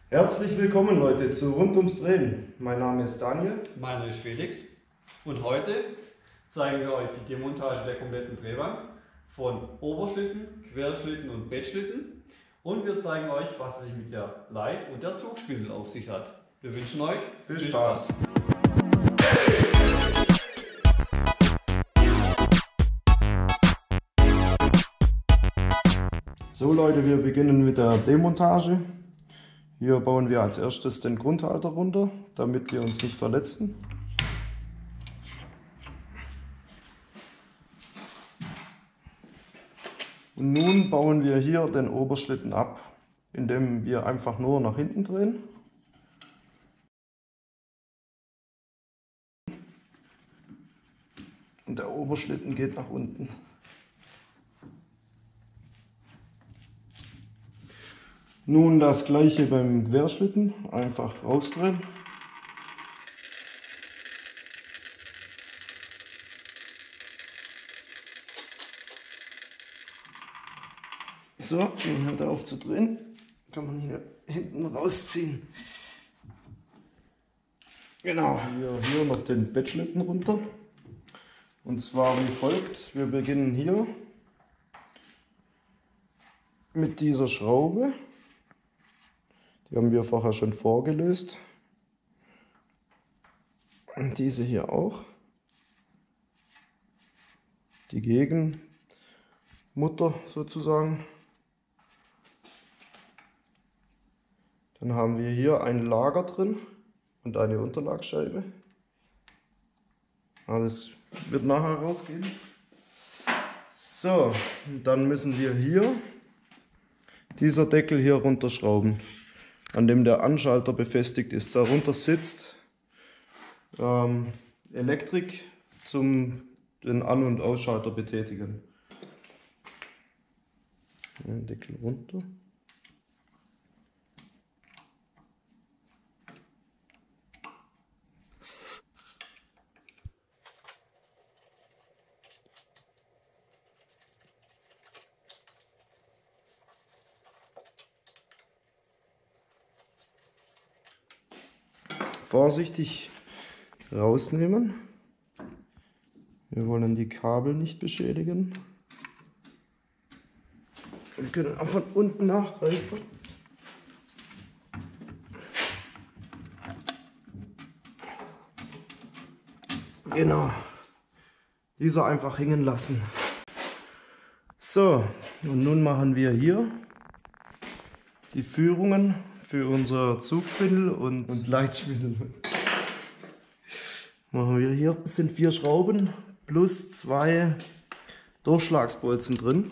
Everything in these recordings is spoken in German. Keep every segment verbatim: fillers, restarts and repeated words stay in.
Herzlich willkommen Leute zu Rund ums Drehen. Mein Name ist Daniel. Mein Name ist Felix und heute zeigen wir euch die Demontage der kompletten Drehbank von Oberschlitten, Querschlitten und Bettschlitten und wir zeigen euch, was es sich mit der Leit- und der Zugspindel auf sich hat. Wir wünschen euch Viel Spaß! So Leute, wir beginnen mit der Demontage. Hier bauen wir als erstes den Grundhalter runter, damit wir uns nicht verletzen. Und nun bauen wir hier den Oberschlitten ab, indem wir einfach nur nach hinten drehen. Und der Oberschlitten geht nach unten. Nun das gleiche beim Querschlitten, einfach rausdrehen. So, dann hört er auf zu drehen, kann man hier hinten rausziehen. Genau, hier, hier noch den Bettschlitten runter. Und zwar wie folgt, wir beginnen hier mit dieser Schraube. Die haben wir vorher schon vorgelöst. Und diese hier auch. Die Gegenmutter sozusagen. Dann haben wir hier ein Lager drin und eine Unterlagscheibe. Alles wird nachher rausgehen. So, und dann müssen wir hier dieser Deckel hier runterschrauben, an dem der Anschalter befestigt ist. Darunter sitzt ähm, Elektrik zum den An- und Ausschalter betätigen. Ja, Deckel runter. Vorsichtig rausnehmen. Wir wollen die Kabel nicht beschädigen. Wir können auch von unten nachgreifen. Genau. Dieser einfach hängen lassen. So, und nun machen wir hier die Führungen für unser Zugspindel und, und Leitspindel. Machen wir hier, es sind vier Schrauben plus zwei Durchschlagsbolzen drin.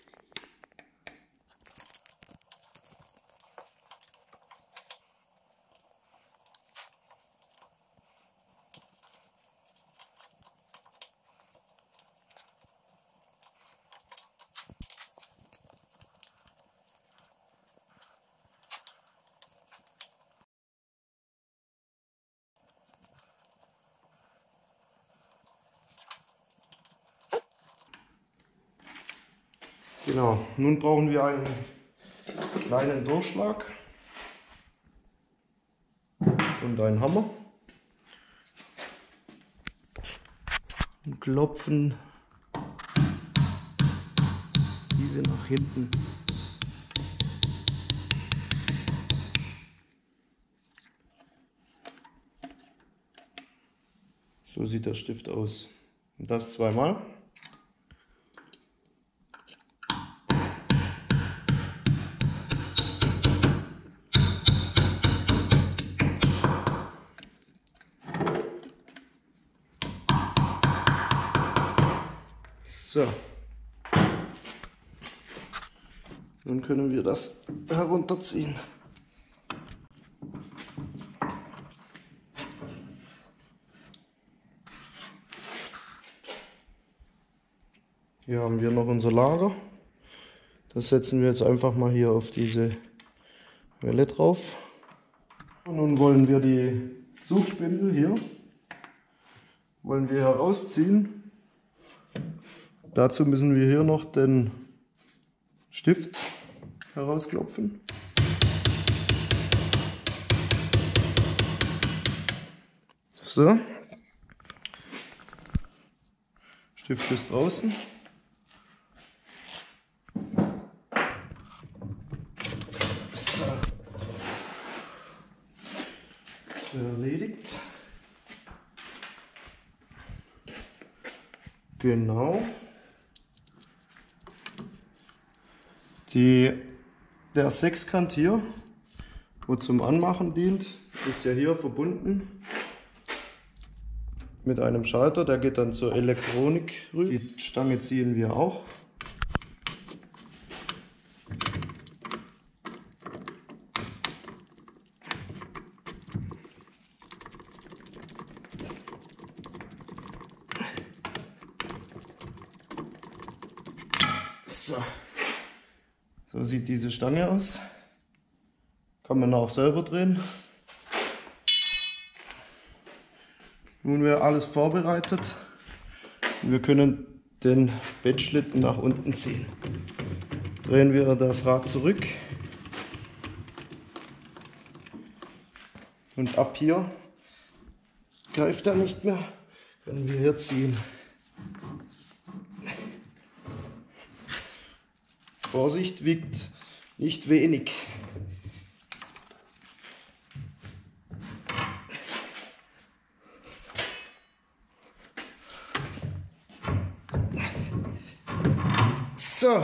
Genau, nun brauchen wir einen kleinen Durchschlag und einen Hammer und klopfen diese nach hinten. So sieht der Stift aus. Und das zweimal. So, nun können wir das herunterziehen. Hier haben wir noch unser Lager. Das setzen wir jetzt einfach mal hier auf diese Welle drauf. Und nun wollen wir die Zugspindel hier wollen wir herausziehen. Dazu müssen wir hier noch den Stift herausklopfen. So. Stift ist draußen. So. Erledigt. Genau. Die, der Sechskant hier, wo zum Anmachen dient, ist ja hier verbunden mit einem Schalter, der geht dann zur Elektronik rüber. Die Stange ziehen wir auch. So. So sieht diese Stange aus. Kann man auch selber drehen. Nun wäre alles vorbereitet. Wir können den Bettschlitten nach unten ziehen. Drehen wir das Rad zurück. Und ab hier greift er nicht mehr. Können wir hier ziehen. Vorsicht, wiegt nicht wenig. So.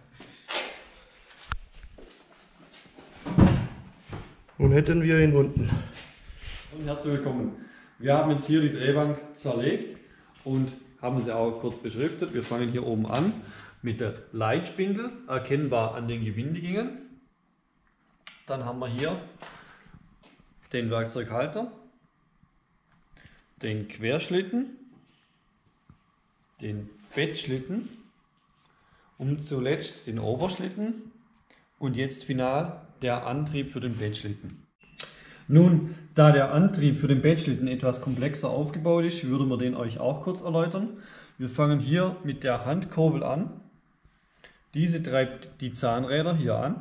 Nun hätten wir ihn unten. Und herzlich willkommen. Wir haben jetzt hier die Drehbank zerlegt und haben sie auch kurz beschriftet. Wir fangen hier oben an mit der Leitspindel, erkennbar an den Gewindegängen. Dann haben wir hier den Werkzeughalter, den Querschlitten, den Bettschlitten und zuletzt den Oberschlitten und jetzt final der Antrieb für den Bettschlitten. Nun, da der Antrieb für den Bettschlitten etwas komplexer aufgebaut ist, würden wir den euch auch kurz erläutern. Wir fangen hier mit der Handkurbel an. Diese treibt die Zahnräder hier an.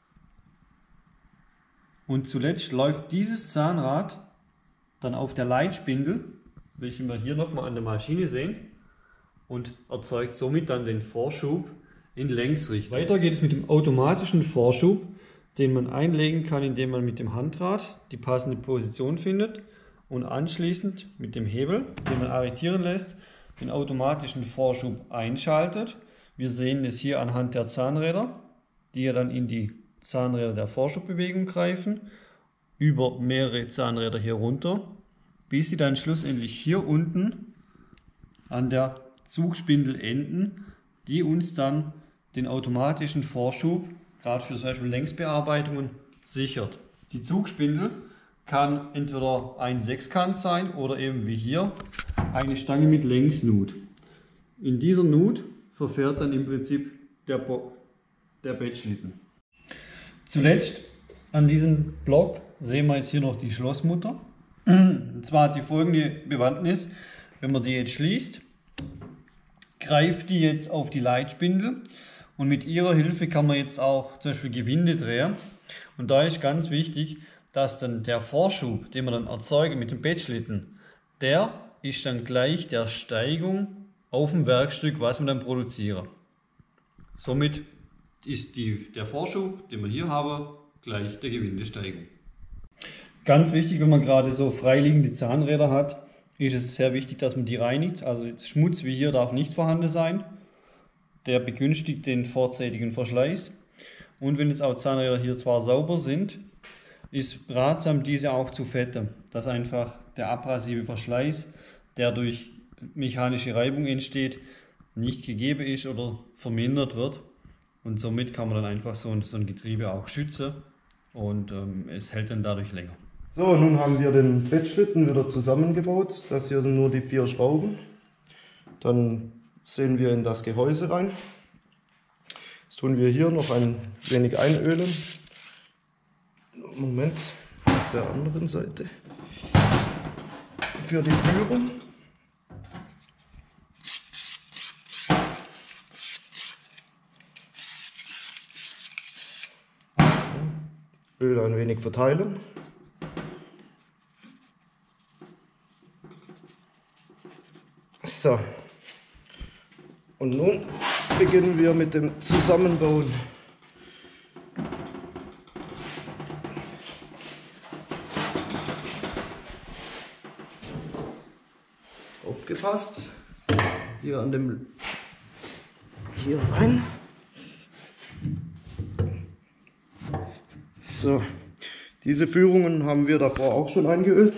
Und zuletzt läuft dieses Zahnrad dann auf der Leitspindel, welche wir hier nochmal an der Maschine sehen, und erzeugt somit dann den Vorschub in Längsrichtung. Weiter geht es mit dem automatischen Vorschub, den man einlegen kann, indem man mit dem Handrad die passende Position findet und anschließend mit dem Hebel, den man arretieren lässt, den automatischen Vorschub einschaltet. Wir sehen es hier anhand der Zahnräder, die ja dann in die Zahnräder der Vorschubbewegung greifen, über mehrere Zahnräder hier runter, bis sie dann schlussendlich hier unten an der Zugspindel enden, die uns dann den automatischen Vorschub, gerade für zum Beispiel Längsbearbeitungen, sichert. Die Zugspindel kann entweder ein Sechskant sein oder eben wie hier eine Stange mit Längsnut. In dieser Nut verfährt dann im Prinzip der, Bo der Bettschlitten. Zuletzt an diesem Block sehen wir jetzt hier noch die Schlossmutter. Und zwar hat die folgende Bewandtnis: Wenn man die jetzt schließt, greift die jetzt auf die Leitspindel und mit ihrer Hilfe kann man jetzt auch zum Beispiel Gewinde drehen. Und da ist ganz wichtig, dass dann der Vorschub, den wir dann erzeugen mit dem Bettschlitten, der ist dann gleich der Steigung auf dem Werkstück, was wir dann produzieren. Somit ist die, der Vorschub, den wir hier haben, gleich der Gewindesteigung. Ganz wichtig, wenn man gerade so freiliegende Zahnräder hat, ist es sehr wichtig, dass man die reinigt. Also Schmutz wie hier darf nicht vorhanden sein. Der begünstigt den vorzeitigen Verschleiß. Und wenn jetzt auch Zahnräder hier zwar sauber sind, ist ratsam, diese auch zu fetten, dass einfach der abrasive Verschleiß, der durch mechanische Reibung entsteht, nicht gegeben ist oder vermindert wird. Und somit kann man dann einfach so ein, so ein Getriebe auch schützen und ähm, es hält dann dadurch länger. So, nun haben wir den Bettschlitten wieder zusammengebaut. Das hier sind nur die vier Schrauben. Dann sehen wir in das Gehäuse rein. Jetzt tun wir hier noch ein wenig einölen. Moment, auf der anderen Seite. Für die Führung. Öl ein wenig verteilen. So. Und nun beginnen wir mit dem Zusammenbauen. Aufgepasst. Hier an dem, hier rein. So, diese Führungen haben wir davor auch schon eingeölt.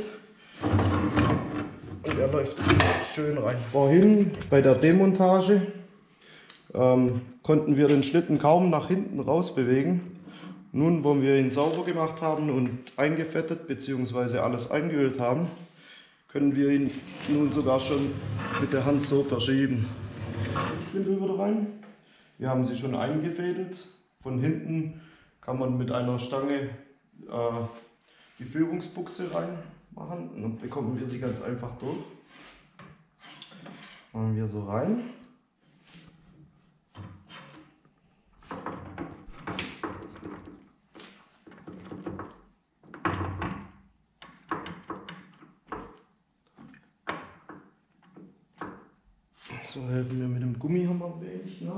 Und er läuft schön rein. Vorhin bei der Demontage ähm, konnten wir den Schlitten kaum nach hinten raus bewegen. Nun, wo wir ihn sauber gemacht haben und eingefettet bzw. alles eingeölt haben, können wir ihn nun sogar schon mit der Hand so verschieben. Spindel wieder rein. Wir haben sie schon eingefädelt. Von hinten kann man mit einer Stange äh, die Führungsbuchse reinmachen und dann bekommen wir sie ganz einfach durch. Machen wir so rein. So helfen wir mit dem Gummihammer ein wenig nach.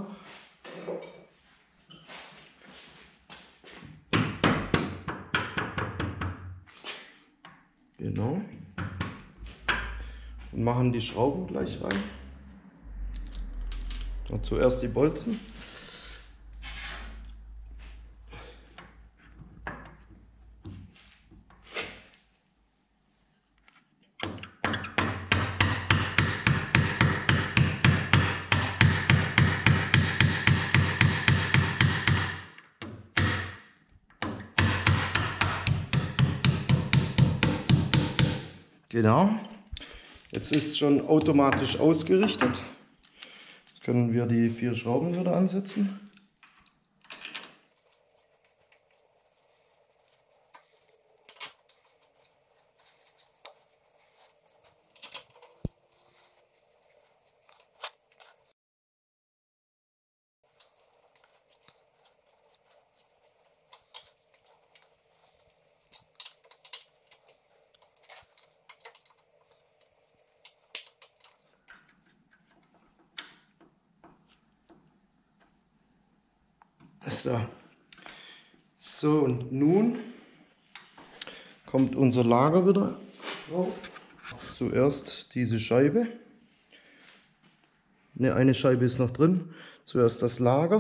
Genau. Und machen die Schrauben gleich rein. Und zuerst die Bolzen. Genau, jetzt ist es schon automatisch ausgerichtet. Jetzt können wir die vier Schrauben wieder ansetzen. So. So, und nun kommt unser Lager wieder drauf. Zuerst diese Scheibe. Ne, eine Scheibe ist noch drin. Zuerst das Lager.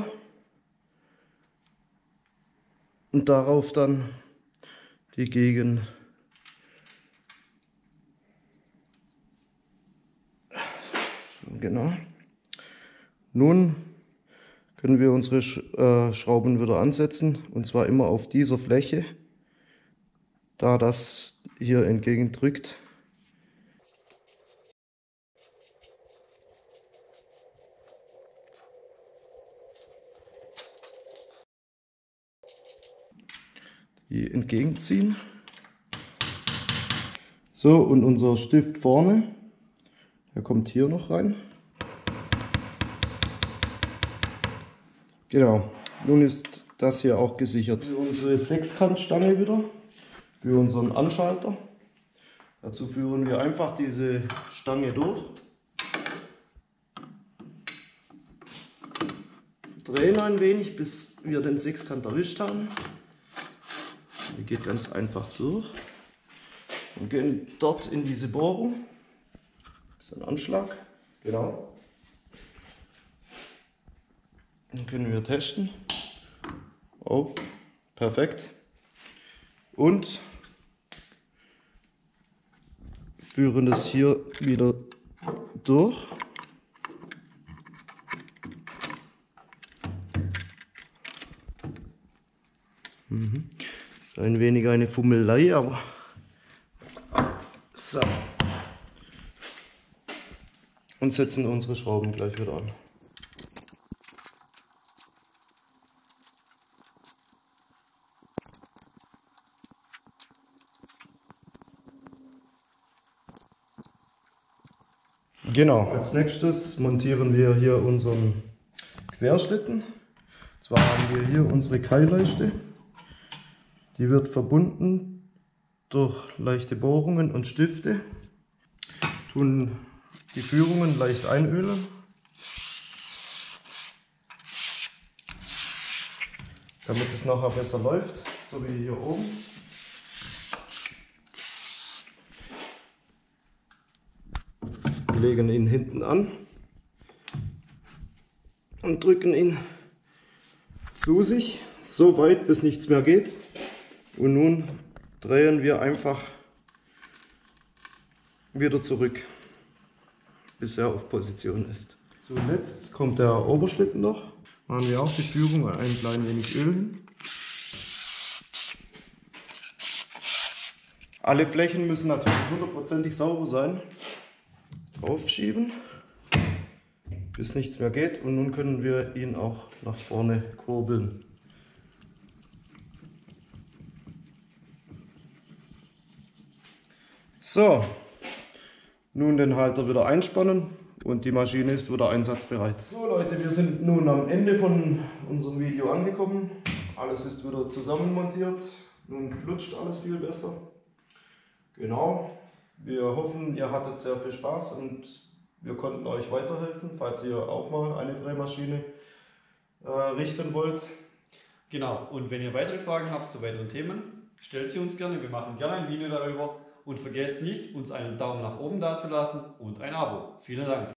Und darauf dann die Gegen. Genau. Nun können wir unsere äh, Schrauben wieder ansetzen, und zwar immer auf dieser Fläche, da das hier entgegen drückt. Die entgegenziehen. So, und unser Stift vorne, der kommt hier noch rein. Genau, nun ist das hier auch gesichert. Für unsere Sechskantstange wieder, für unseren Anschalter. Dazu führen wir einfach diese Stange durch. Drehen ein wenig, bis wir den Sechskant erwischt haben. Die geht ganz einfach durch. Und gehen dort in diese Bohrung. Das ist ein Anschlag. Genau. Dann können wir testen. Auf. Perfekt. Und führen das hier wieder durch. Mhm. Ist ein wenig eine Fummelei, aber so. Und setzen unsere Schrauben gleich wieder an. Genau, als nächstes montieren wir hier unseren Querschlitten. Und zwar haben wir hier unsere Keilleiste. Die wird verbunden durch leichte Bohrungen und Stifte. Tun die Führungen leicht einölen. Damit es nachher besser läuft, so wie hier oben. Wir legen ihn hinten an und drücken ihn zu sich, so weit bis nichts mehr geht. Und nun drehen wir einfach wieder zurück, bis er auf Position ist. Zuletzt kommt der Oberschlitten noch. Machen wir auch die Führung ein klein wenig Öl hin. Alle Flächen müssen natürlich hundertprozentig sauber sein. Draufschieben, bis nichts mehr geht, und nun können wir ihn auch nach vorne kurbeln. So, nun den Halter wieder einspannen und die Maschine ist wieder einsatzbereit. So Leute, wir sind nun am Ende von unserem Video angekommen. Alles ist wieder zusammenmontiert. Nun flutscht alles viel besser. Genau. Wir hoffen, ihr hattet sehr viel Spaß und wir konnten euch weiterhelfen, falls ihr auch mal eine Drehmaschine äh, richten wollt. Genau, und wenn ihr weitere Fragen habt zu weiteren Themen, stellt sie uns gerne. Wir machen gerne ein Video darüber. Und vergesst nicht, uns einen Daumen nach oben dazulassen und ein Abo. Vielen Dank.